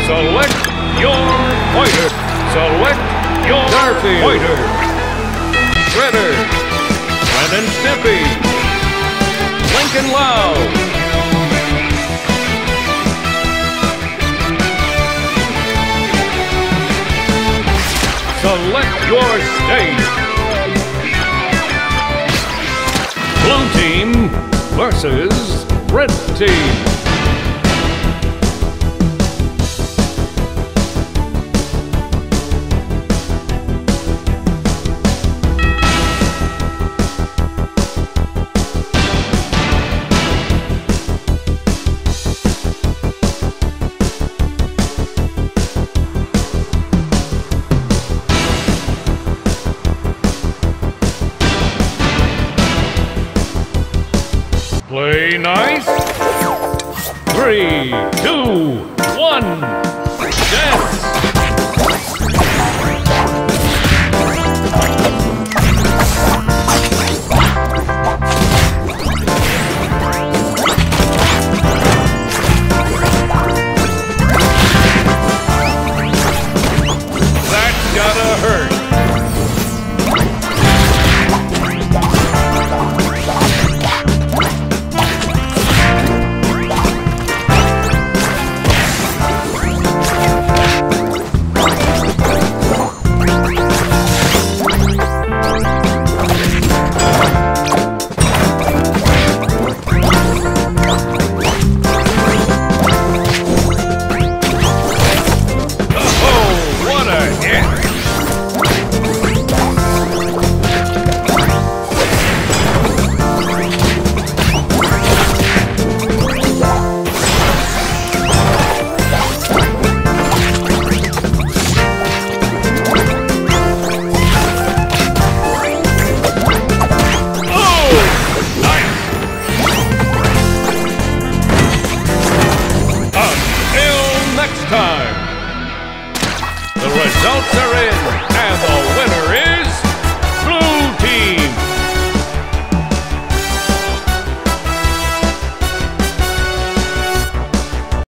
Select your fighter. Select your Garfield. Fighter. Shredder. Ren and Stimpy. Lincoln Loud. Select your stage. Blue team versus red team. Play nice. 3, 2, 1, dance! That's gotta hurt. Time. The results are in.